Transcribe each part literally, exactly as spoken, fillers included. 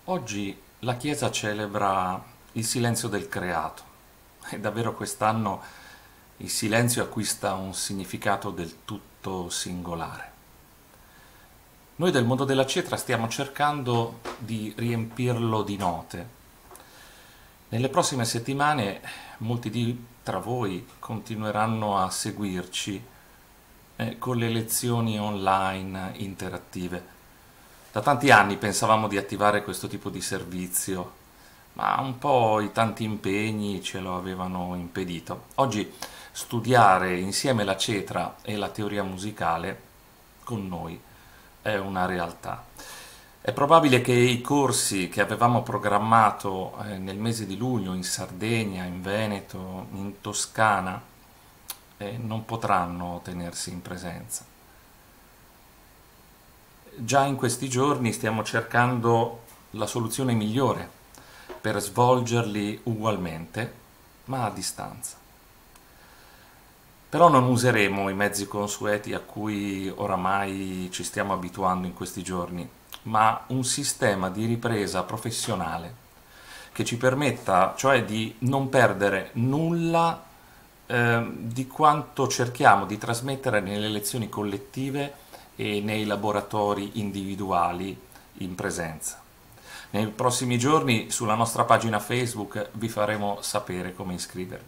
Oggi la Chiesa celebra il silenzio del creato e davvero quest'anno il silenzio acquista un significato del tutto singolare. Noi del mondo della cetra stiamo cercando di riempirlo di note. Nelle prossime settimane molti di tra voi continueranno a seguirci eh, con le lezioni online interattive. Da tanti anni pensavamo di attivare questo tipo di servizio, ma un po' i tanti impegni ce lo avevano impedito. Oggi studiare insieme la cetra e la teoria musicale con noi è una realtà. È probabile che i corsi che avevamo programmato eh, nel mese di luglio in Sardegna, in Veneto, in Toscana, eh, non potranno tenersi in presenza. Già in questi giorni stiamo cercando la soluzione migliore per svolgerli ugualmente, ma a distanza. Però non useremo i mezzi consueti a cui oramai ci stiamo abituando in questi giorni, ma un sistema di ripresa professionale che ci permetta cioè di non perdere nulla eh, di quanto cerchiamo di trasmettere nelle lezioni collettive e nei laboratori individuali in presenza. Nei prossimi giorni sulla nostra pagina Facebook vi faremo sapere come iscrivervi.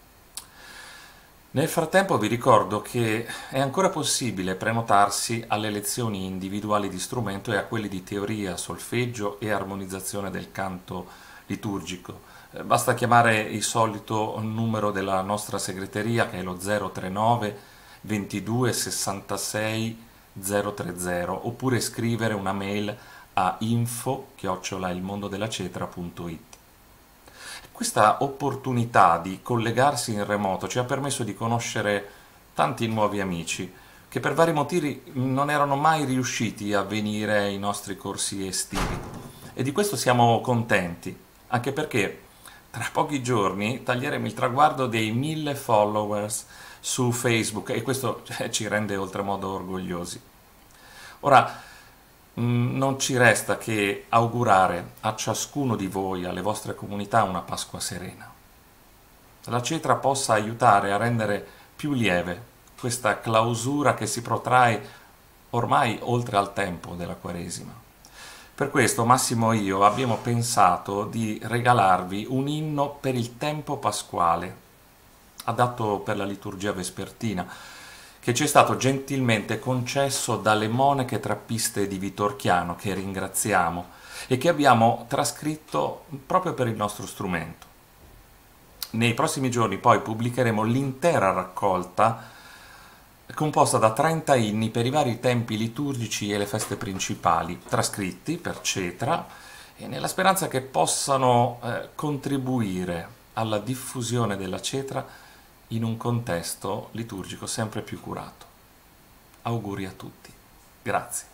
Nel frattempo vi ricordo che è ancora possibile prenotarsi alle lezioni individuali di strumento e a quelle di teoria, solfeggio e armonizzazione del canto liturgico. Eh, Basta chiamare il solito numero della nostra segreteria che è lo zero trentanove ventidue sessantasei zero trenta oppure scrivere una mail a info chiocciola ilmondodelacetra punto it. Questa opportunità di collegarsi in remoto ci ha permesso di conoscere tanti nuovi amici che per vari motivi non erano mai riusciti a venire ai nostri corsi estivi e di questo siamo contenti, anche perché tra pochi giorni taglieremo il traguardo dei mille followers su Facebook e questo eh, ci rende oltremodo orgogliosi. Ora, Mm, non ci resta che augurare a ciascuno di voi, alle vostre comunità, una Pasqua serena. La cetra possa aiutare a rendere più lieve questa clausura che si protrae ormai oltre al tempo della Quaresima. Per questo Massimo e io abbiamo pensato di regalarvi un inno per il tempo pasquale, adatto per la liturgia vespertina, che ci è stato gentilmente concesso dalle monache trappiste di Vitorchiano, che ringraziamo, e che abbiamo trascritto proprio per il nostro strumento. Nei prossimi giorni poi pubblicheremo l'intera raccolta composta da trenta inni per i vari tempi liturgici e le feste principali, trascritti per cetra, e nella speranza che possano eh, contribuire alla diffusione della cetra in un contesto liturgico sempre più curato. Auguri a tutti. Grazie.